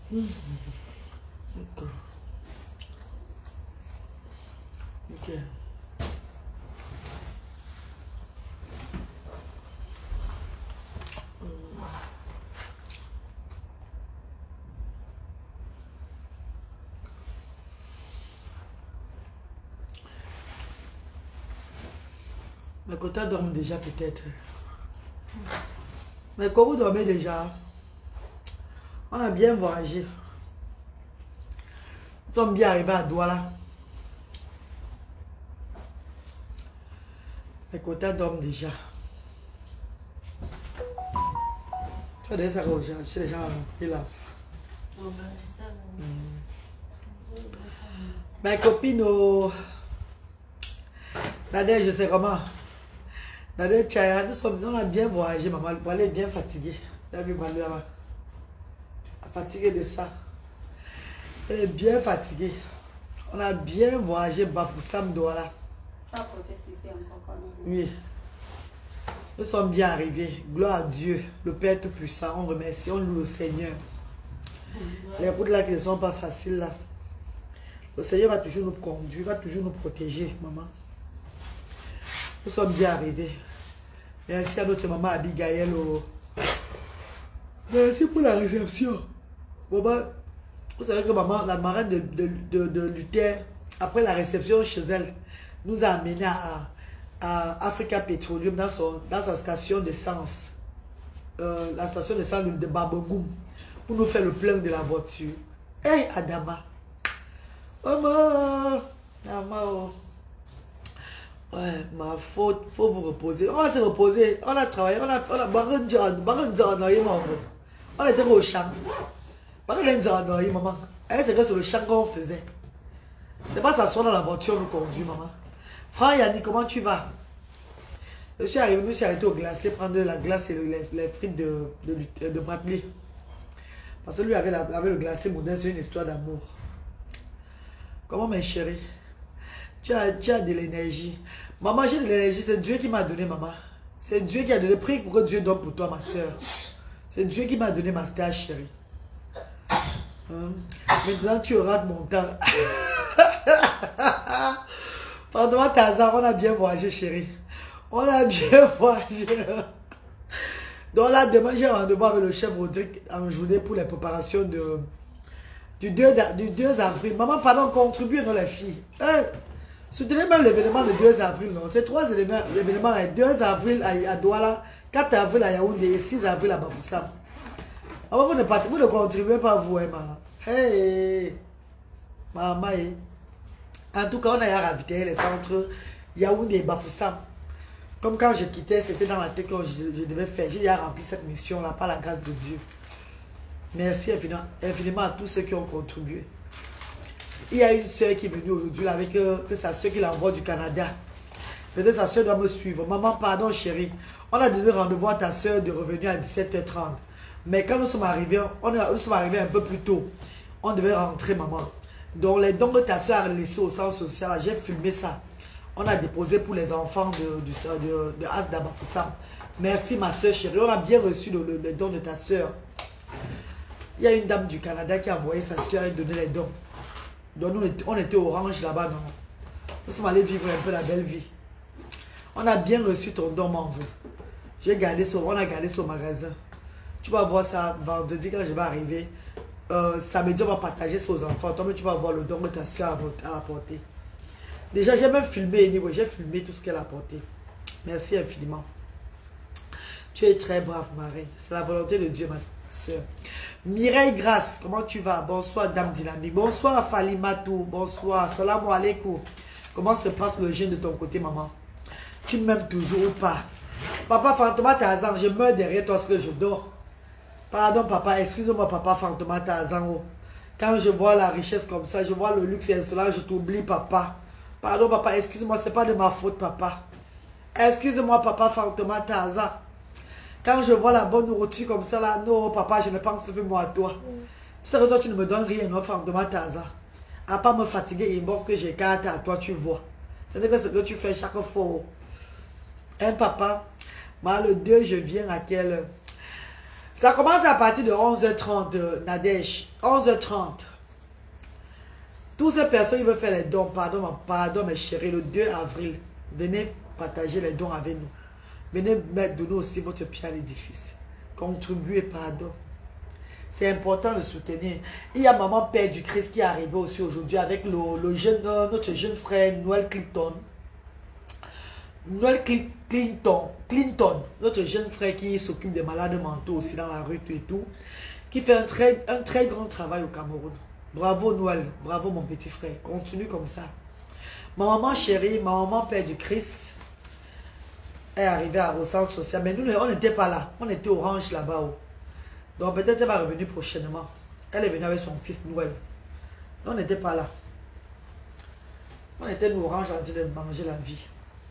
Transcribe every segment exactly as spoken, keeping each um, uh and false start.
Mmh. D'accord. Ok. Mais Kota dorment déjà peut-être. Mais quand vous dormez déjà, on a bien voyagé. Nous sommes bien arrivés à Douala. Mais Kota dorment déjà. Tu vas dire ça aux gens, chez les gens qui lavent. Mes copines, oh, Nadège, je sais comment. Nadège, Tchaya, nous sommes, on a bien voyagé, maman. Elle est bien fatiguée. Elle a vu Balou là-bas. Fatiguée de ça. Elle est bien fatiguée. On a bien voyagé, Bafoussam, Douala. Oui. Nous sommes bien arrivés. Gloire à Dieu, le Père Tout-Puissant. On remercie, on loue le Seigneur. Les routes là qui ne sont pas faciles là. Le Seigneur va toujours nous conduire, va toujours nous protéger, maman. Nous sommes bien arrivés. Merci à notre maman Abigail. Oh. Merci pour la réception. Maman, vous savez que maman, la marraine de, de, de, de Luther, après la réception chez elle, nous a amenés à, à Africa Petroleum dans, son, dans sa station d'essence. Euh, la station d'essence de, de Babogoum. Pour nous faire le plein de la voiture. Hé, hey, Adama. Maman. Maman, oh. Ouais, ma faute, faut vous reposer. On va se reposer. On a travaillé, on a... On a... On était au champ. Maman. C'est que c'est le champ qu'on faisait. C'est pas s'asseoir dans la voiture, nous conduit, maman. Frère Yannick, comment tu vas? Je suis arrivé, je me suis arrêté au glacier, prendre la glace et le, les, les frites de, de, de, de Bradley. Parce que lui avait, la, avait le glacé moderne, c'est une histoire d'amour. Comment, mes chéris? Tu as, tu as de l'énergie. Maman, j'ai de l'énergie. C'est Dieu qui m'a donné, maman. C'est Dieu qui a donné. Prie pour que Dieu donne pour toi, ma soeur. C'est Dieu qui m'a donné ma star, chérie. Hein? Maintenant, tu auras mon temps. Pendant Tazar, on a bien voyagé, chérie. On a bien voyagé. Donc là, demain, j'ai rendez-vous avec le chef Rodrigue en journée pour les préparations de, du, deux, du deux avril. Maman, pardon, contribue, non, les filles. Hein? Soutenez même l'événement de deux avril, non? C'est trois événements. L'événement est deux avril à, à Douala, quatre avril à Yaoundé et six avril à Bafoussam. Alors vous ne, partez, vous ne contribuez pas, vous, hein, maman. Hey, maman, hey. En tout cas, on a ravitaillé les centres Yaoundé et Bafoussam. Comme quand je quittais, c'était dans la tête que je, je devais faire. J'ai déjà rempli cette mission-là par la grâce de Dieu. Merci infiniment, infiniment à tous ceux qui ont contribué. Il y a une soeur qui est venue aujourd'hui avec euh, que sa soeur qui l'envoie du Canada. Peut-être sa soeur doit me suivre. Maman, pardon chérie. On a donné rendez-vous à ta soeur de revenir à dix-sept heures trente. Mais quand nous sommes arrivés, on est, nous sommes arrivés un peu plus tôt. On devait rentrer, maman. Donc les dons que ta soeur a laissés au centre social, j'ai filmé ça. On a déposé pour les enfants de, du, de, de As d'Abafoussam. Merci ma soeur chérie. On a bien reçu le, le, les dons de ta soeur. Il y a une dame du Canada qui a envoyé sa soeur et donné les dons. Donc nous, on était orange là-bas, non? Nous sommes allés vivre un peu la belle vie. On a bien reçu ton don, mon vous. J'ai gardé ça, on a gardé ça au magasin. Tu vas voir ça vendredi quand je vais arriver. Euh, samedi, on va partager ça aux enfants. Toi, tu vas voir le don que ta soeur a apporté. Déjà, j'ai même filmé, anyway, j'ai filmé tout ce qu'elle a apporté. Merci infiniment. Tu es très brave, Marie. C'est la volonté de Dieu, ma soeur. Mireille Grasse, comment tu vas? Bonsoir, Dame Dynamique. Bonsoir, Falimatou. Bonsoir, salam alaikum. Comment se passe le jeûne de ton côté, maman? Tu m'aimes toujours ou pas? Papa Fantoma Tarzan, je meurs derrière toi parce que je dors. Pardon, papa, excuse-moi, papa Fantoma Tarzan. Quand je vois la richesse comme ça, je vois le luxe et cela, je t'oublie, papa. Pardon, papa, excuse-moi, c'est pas de ma faute, papa. Excuse-moi, papa Fantoma Tarzan. Quand je vois la bonne nourriture comme ça, là, non, papa, je ne pense plus moi à toi. Mm. Tu sais que toi, tu ne me donnes rien, non, Fantoma Tarzan. À part me fatiguer et parce que j'ai carte à toi, tu vois. C'est ce que tu fais chaque fois. Hein, papa? Moi, le deux, je viens à quelle heure? Ça commence à partir de onze heures trente, euh, Nadège. onze heures trente. Toutes ces personnes qui veulent faire les dons, pardon, pardon mes chéris, le deux avril, venez partager les dons avec nous. Venez mettre de nous aussi votre pied à l'édifice. Contribuez, pardon. C'est important de soutenir. Il y a Maman Père du Christ qui est arrivé aussi aujourd'hui avec le, le jeune, notre jeune frère Noël Clinton. Noël Clinton, Clinton, notre jeune frère qui s'occupe des malades mentaux aussi dans la rue et tout, qui fait un très, un très grand travail au Cameroun. Bravo Noël, bravo mon petit frère, continue comme ça. Ma maman chérie, ma maman Père du Christ est arrivée au centre social, mais nous on n'était pas là, on était orange là-bas. Donc peut-être elle va revenir prochainement. Elle est venue avec son fils Noël. On n'était pas là. On était nous orange en train de manger la vie.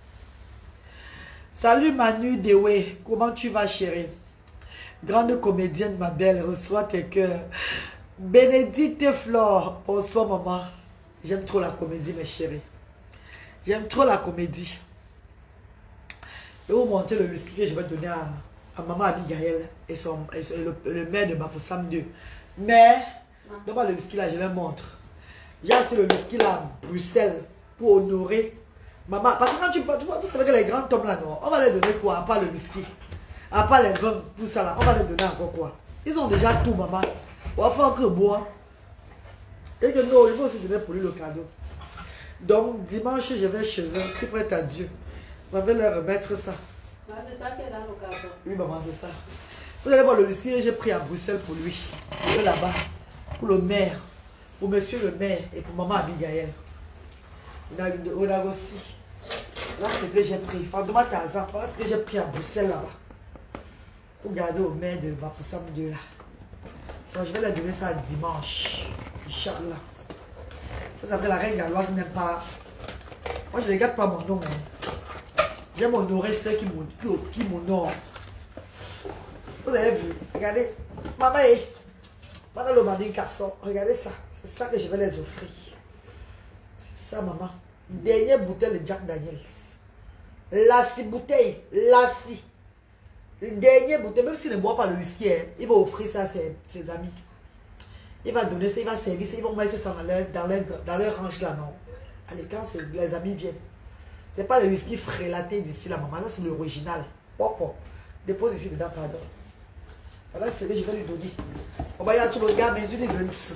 Salut Manu Dewe, comment tu vas chérie? Grande comédienne ma belle, reçois tes cœurs. Bénédicte Flore, bonsoir maman. J'aime trop la comédie mes chéris. J'aime trop la comédie. Je vais vous montrer le whisky que je vais donner à, à maman Abigail et, son, et, son, et le, le maire de Bafoussam deux. Mais, donne-moi le whisky là, je le montre. J'ai acheté le whisky là à Bruxelles pour honorer maman. Parce que quand tu, tu vois, vous savez que les grands hommes là, non, on va les donner quoi? À part le whisky, à part les vins, tout ça là, on va les donner encore quoi? Ils ont déjà tout, maman. On va faire que boire. Et que non, il faut aussi donner pour lui le cadeau. Donc, dimanche, je vais chez eux, si prête à Dieu. Je vais leur remettre ça. Ah, c'est ça qui est dans le carton. Oui, maman, c'est ça. Vous allez voir le whisky que j'ai pris à Bruxelles pour lui. Pour là-bas. Pour le maire. Pour monsieur le maire et pour maman Abigail. On a aussi. Là, c'est ce que j'ai pris. Fandoma Tarzan. Voilà ce que j'ai pris à Bruxelles là-bas. Pour garder au maire de Bafoussam deux là. Donc, je vais leur donner ça dimanche. Inch'Allah. Vous savez, la reine galloise n'aime pas. Moi, je ne regarde pas mon nom. Hein. J'aime honorer ceux qui m'honorent. Vous avez vu? Regardez. Maman, pendant le manding casson, regardez ça. C'est ça que je vais les offrir. C'est ça, maman. Dernière bouteille de Jack Daniels. Lassie bouteille. Lassie. Une dernière bouteille, même s'il ne boit pas le whisky, hein, il va offrir ça à ses, ses amis. Il va donner ça, il va servir ça, ils vont mettre ça dans leur, dans leur, dans leur range là, non. Allez, quand les amis viennent. C'est pas le whisky frélaté d'ici là, maman, ça c'est l'original. Pop, pop. Dépose ici dedans, pardon. Voilà, c'est ce que je vais lui donner. On va y aller, tu me regardes, mes yeux, les guns.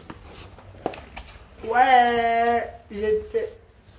Ouais, j'étais.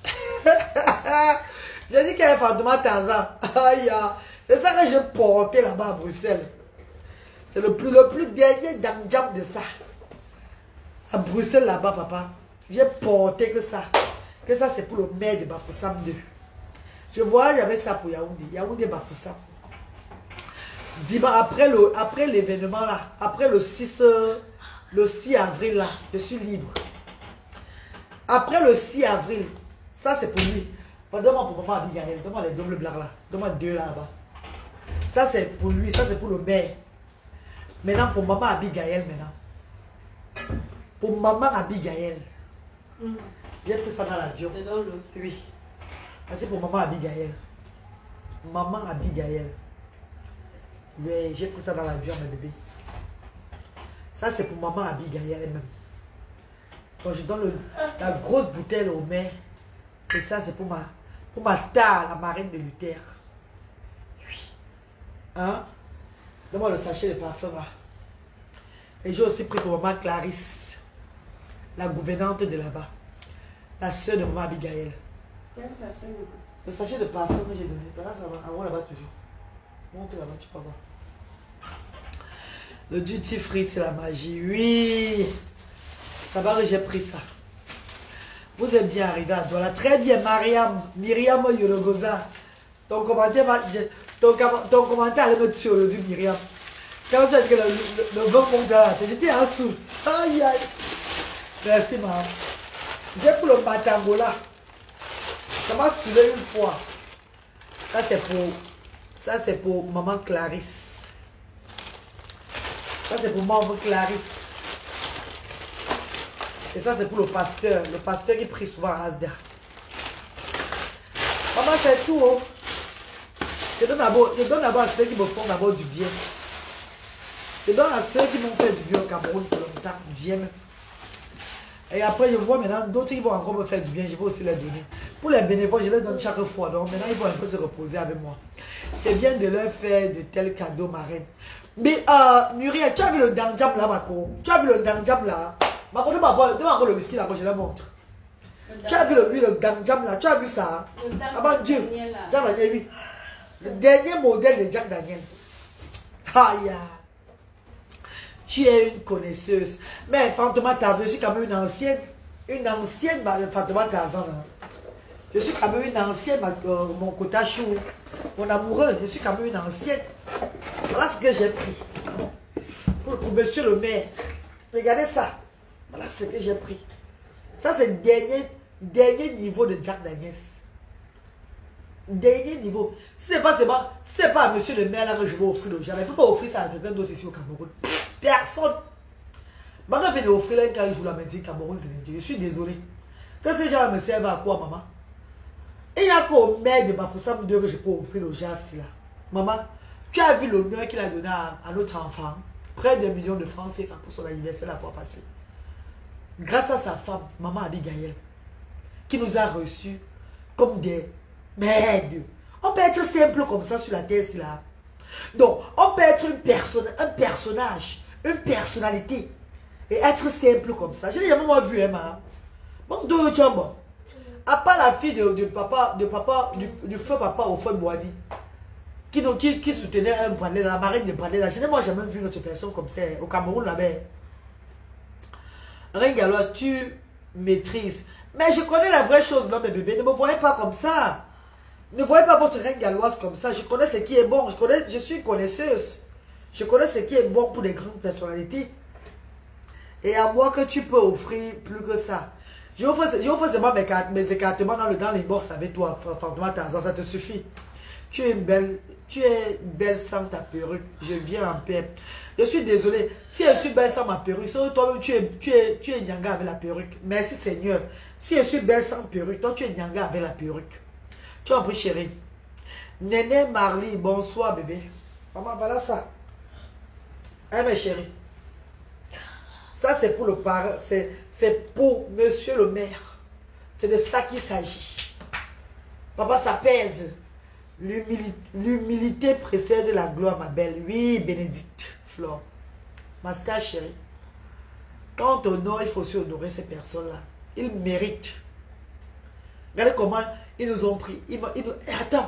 J'ai dit qu'il y avait Fandoma Tarzan. Aïe, c'est ça que j'ai porté là-bas à Bruxelles. C'est le plus, le plus dernier damjam de ça. À Bruxelles là-bas, papa. J'ai porté que ça. Que ça, c'est pour le maire de Bafoussam deux. Je vois, j'avais ça pour Yaoundé. Yaoundé Bafoussam. Dimanche, après le, après l'événement là, après le six, le six avril là, je suis libre. Après le six avril, ça c'est pour lui. Donne-moi pour maman Abigail, donne-moi les doubles blancs là. Donne-moi deux là-bas. Ça c'est pour lui, ça c'est pour le maire. Maintenant pour maman Abigail maintenant. Pour maman Abigail. Mm. J'ai pris ça dans l'avion. Oui. C'est pour maman Abigail. Maman Abigail. Oui, j'ai pris ça dans l'avion, mes bébés. Ça c'est pour maman Abigail elle-même. Donc je donne le, la grosse bouteille au maire. Et ça c'est pour ma, pour ma star, la marraine de Luther. Oui. Hein? Donne-moi le sachet de parfum là. Et j'ai aussi pris pour maman Clarisse, la gouvernante de là-bas. La soeur de maman Abigail. Quel sachet? Le sachet de parfum que j'ai donné. Là, ça va. Avant là-bas toujours. Monte là-bas, tu peux voir. Le duty free, c'est la magie. Oui. D'abord, j'ai pris ça. Vous êtes bien arrivé à Douala. Très bien, Mariam. Myriam Yorogoza. Ton commentaire, ton, ton commentaire allait me tuer aujourd'hui, Myriam. Quand tu as dit que le, le, le vent monte là, j'étais en dessous. Aïe, aïe. Merci, maman. J'ai pour le Matangola. Ça m'a saoulé une fois. Ça, c'est pour... Ça, c'est pour maman Clarisse. Ça, c'est pour maman Clarisse. Et ça, c'est pour le pasteur. Le pasteur qui prie souvent à Asda. Maman, c'est tout. Hein? Je donne d'abord à ceux qui me font d'abord du bien. Je donne à ceux qui m'ont fait du bien au Cameroun pour longtemps, j'aime. Et après, je vois maintenant d'autres qui vont encore me faire du bien, je vais aussi les donner. Pour les bénévoles, je les donne chaque fois. Donc maintenant, ils vont un peu se reposer avec moi. C'est bien de leur faire de tels cadeaux, ma reine. Mais euh, Muriel, tu as vu le danjam là, Mako? Tu as vu le danjam là? Mako, demande encore le whisky là, que je le montre. Tu as vu le, le danjam là? Tu as vu ça? Ah ben Dieu, Jack Daniel, oui. Le dernier modèle de Jack Daniel. Aïe. Tu es une connaisseuse. Mais Fantôma Tarzan, je suis quand même une ancienne. Une ancienne Fantôma Tarzan. Je suis quand même une ancienne, euh, mon Kotachou, mon amoureux. Je suis quand même une ancienne. Voilà ce que j'ai pris. Pour, pour monsieur le maire. Regardez ça. Voilà ce que j'ai pris. Ça, c'est le dernier, dernier niveau de Jack Daniels. Dernier niveau. Si ce n'est pas, pas, si pas à monsieur le maire là que je vais offrir le genre, je ne peux pas offrir ça à quelqu'un d'autre ici au Cameroun. Personne. Je vais venir offrir là quand je joue la médecine Cameroun. Je suis désolé. Que ces gens-là me servent à quoi, maman? Et il n'y a qu'au maire de Bafoussam deux que je peux offrir le genre là. Maman, tu as vu l'honneur qu'il a donné à, à notre enfant? Près d'un million de francs C F A pour son anniversaire la fois passée. Grâce à sa femme, maman Adi Gaël, qui nous a reçus comme des merde. On peut être simple comme ça sur la terre là. Donc, on peut être une personne, un personnage, une personnalité et être simple comme ça. Je n'ai jamais vu, hein, maman. Bon, deux jambes. À part la fille de, de papa, de papa, du, du feu papa au feu Boadi, qui, qui, qui soutenait un Brandel, la marine de Brandel. Je n'ai moi jamais vu une autre personne comme ça au Cameroun là-bas. Ringaloise, tu maîtrises. Mais je connais la vraie chose, là, mes bébés. Ne me voyez pas comme ça. Ne voyez pas votre reine galloise comme ça. Je connais ce qui est bon. Je, connais, je suis connaisseuse. Je connais ce qui est bon pour les grandes personnalités. Et à moi que tu peux offrir plus que ça. Je offre, je offre seulement mes, mes écartements dans, le, dans les bourses avec toi, Fantôma Tarzan. Ça te suffit. Tu es une belle, tu es belle sans ta perruque. Je viens en paix. Je suis désolé. Si je suis belle sans ma perruque, toi-même tu es, tu es, tu es nyanga avec la perruque. Merci Seigneur. Si je suis belle sans perruque, toi tu es nyanga avec la perruque. Tu as pris chérie. Néné Marley, bonsoir bébé. Maman, voilà ça. Hein mes chéris. Ça c'est pour le parent. C'est pour monsieur le maire. C'est de ça qu'il s'agit. Papa, ça pèse. L'humilité précède la gloire, ma belle. Oui, Bénédicte, Flore. Ma star chérie. Quand on honore, il faut aussi honorer ces personnes-là. Ils méritent. Regardez comment ils nous ont pris. Ils, ils nous... Attends.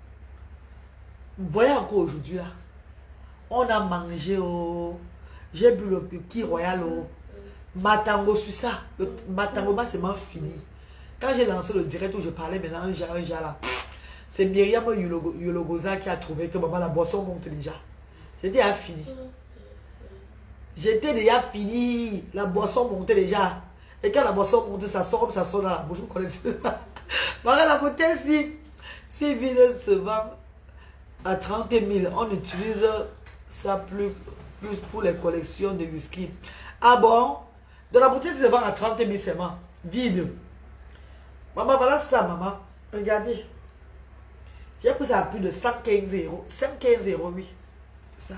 Vous voyez encore aujourd'hui là. On a mangé au... J'ai bu le qui royal au... Matango sur ça. Le Matango, c'est vraiment fini. Quand j'ai lancé le direct où je parlais maintenant, un jar, un jar là. C'est Myriam Yologoza qui a trouvé que maman la boisson monte déjà. J'étais déjà fini. J'étais déjà fini. La boisson montait déjà. Et quand la boisson monte, ça sort comme ça sort dans la bouche. Vous connaissez ça. Voilà la bouteille si, si vide se vend à trente mille. On utilise ça plus, plus pour les collections de whisky. Ah bon? De la bouteille se vend à trente mille seulement. Vide. Maman, voilà ça, maman. Regardez. J'ai pris ça à plus de cent quinze euros. cent quinze euros, oui. C'est ça.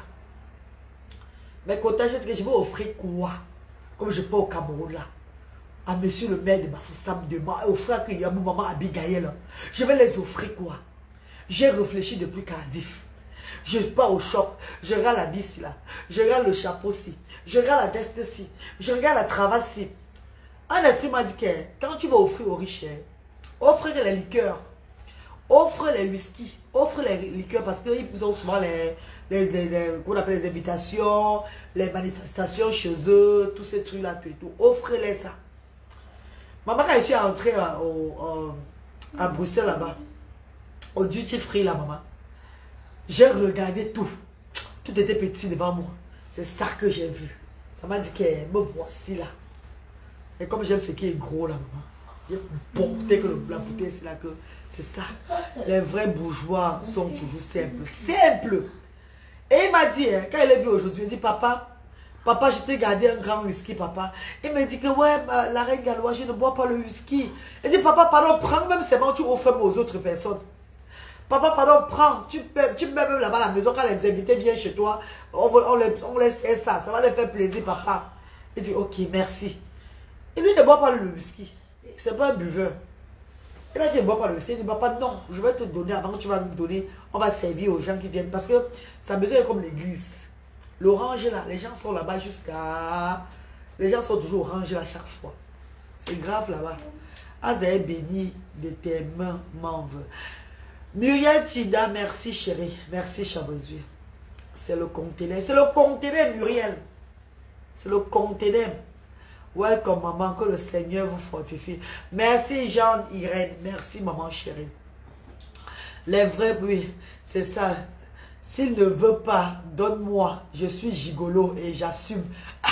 Mais quand je dis que je vais offrir quoi? Comme je peux au Cameroun là. À monsieur le maire de Bafoussam demain. Offrir à mon maman Abigail. Je vais les offrir quoi? J'ai réfléchi depuis Cardiff. Je pars au shop. Je regarde la bise là. Je regarde le chapeau ci. Je regarde la veste ci. Je regarde la travasse ci. Un esprit m'a dit que quand tu vas offrir aux riches, offre les liqueurs. Offre les whisky, offre les liqueurs parce qu'ils ont souvent les, les, les, les, qu'on appelle les invitations, les manifestations chez eux, tous ces trucs-là, tout et tout. Offre-les ça. Maman, quand je suis entrée à, au, à Bruxelles là-bas, au duty free là, maman, j'ai regardé tout. Tout était petit devant moi. C'est ça que j'ai vu. Ça m'a dit que me voici là. Et comme j'aime ce qui est gros là, maman, j'ai porté que le, la bouteille c'est là que c'est ça. Les vrais bourgeois sont toujours simples. Simples. Et il m'a dit, hein, quand il est vu aujourd'hui, il dit, papa, papa, je t'ai gardé un grand whisky, papa. Il m'a dit que, ouais, la reine galloise, je ne bois pas le whisky. Il dit, papa, pardon, prends même seulement, tu offres aux autres personnes. Papa, pardon, prends. Tu peux, tu peux même là-bas à la maison, quand les invités viennent chez toi, on, on, les, on laisse ça. Ça va leur faire plaisir, papa. Il dit, ok, merci. Et lui ne boit pas le whisky. C'est pas un buveur. Et là, il ne boit pas le whisky. Il dit, papa, non, je vais te donner, avant que tu vas me donner, on va servir aux gens qui viennent. Parce que sa maison est comme l'église. L'orange, là, les gens sont là-bas jusqu'à... Les gens sont toujours orangés à chaque fois. C'est grave là-bas. As est béni de tes mains, m'enve. Muriel Tida, merci chérie. Merci Chabozu. C'est le conteneur. C'est le conteneur, Muriel. C'est le conteneur. Welcome, maman. Que le Seigneur vous fortifie. Merci, Jean-Irène. Merci, maman chérie. Les vrais, oui, c'est ça. S'il ne veut pas, donne-moi. Je suis gigolo et j'assume.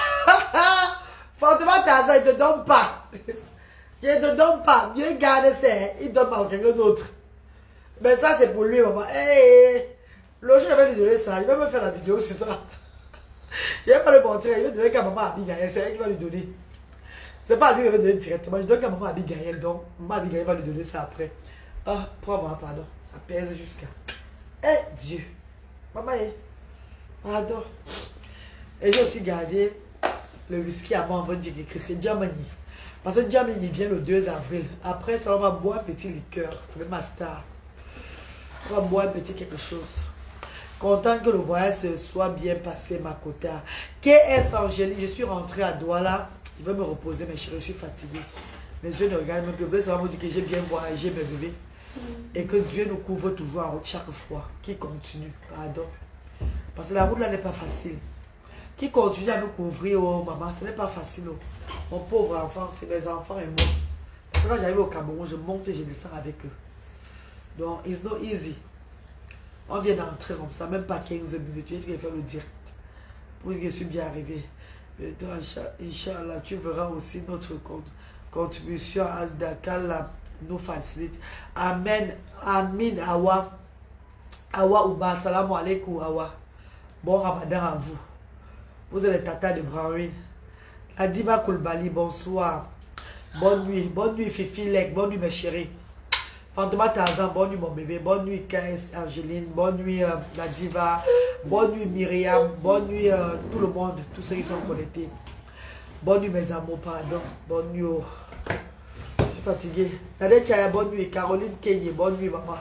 Fortement, Taza, il ne te donne pas. Il ne te donne pas. Mieux garde ça. Il donne pas à quelqu'un d'autre. Mais ça, c'est pour lui, maman. Hey, le jour, je vais lui donner ça. Il va me faire la vidéo sur ça. Il va pas le montrer. Il va donner qu'à maman Abigail. C'est elle qui va lui donner. C'est pas lui qui va donner directement. Je donne qu'à maman Abigail. Donc, maman Abigail va lui donner ça après. Ah, prends-moi, pardon. Ça pèse jusqu'à. Eh, Dieu. Maman, eh. Pardon. Et j'ai aussi gardé le whisky à moi en dire que c'est Germany. Parce que Germany vient le deux avril. Après ça, on va boire un petit liqueur avec ma star. On va boire un petit quelque chose. Content que le voyage se soit bien passé, ma quota. K S Angélique, je suis rentrée à Douala. Je vais me reposer, mes chéris, je suis fatiguée. Mes yeux ne regardent même plus. Je voulais seulement vous dire que j'ai bien voyagé, mes bébés. Et que Dieu nous couvre toujours en route chaque fois. Qui continue, pardon. Parce que la route là n'est pas facile. Qui continue à nous couvrir, oh maman, ce n'est pas facile. Oh. Mon pauvre enfant, c'est mes enfants et moi. Parce que quand j'arrive au Cameroun, je monte et je descends avec eux. Donc, it's not easy. On vient d'entrer comme ça, même pas quinze minutes. Tu vas faire le direct. Pour que je suis bien arrivé. Et toi, Inch'Allah, tu verras aussi notre contribution à Dakar nous facilite. Amen. Amin. Awa. Awa Ouba. Salam alaikum Awa. Bon Ramadan à vous. Vous êtes les tatas de Brownwin. La diva Koulbali, bonsoir. Bonne nuit. Bonne nuit Fifi Lek. Bonne nuit mes chéris. Fantoma Tarzan, bonne nuit mon bébé. Bonne nuit K S Angeline. Bonne nuit euh, la diva. Bonne nuit Myriam. Bonne nuit euh, tout le monde. Tous ceux qui sont connectés. Bonne nuit mes amours, pardon. Bonne nuit. Oh. Je suis fatigué. Nadé Chaya, bonne nuit. Caroline Kenye, bonne nuit maman.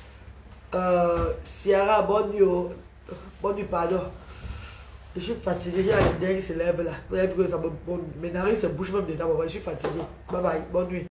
Euh, Sierra, bonne nuit. Oh. Bonne nuit, pardon. Je suis fatigué, j'ai la lumière qui se lève là. Vous avez vu que ça me... Mes narines se bougent même dedans. Je suis fatigué. Bye bye, bonne nuit.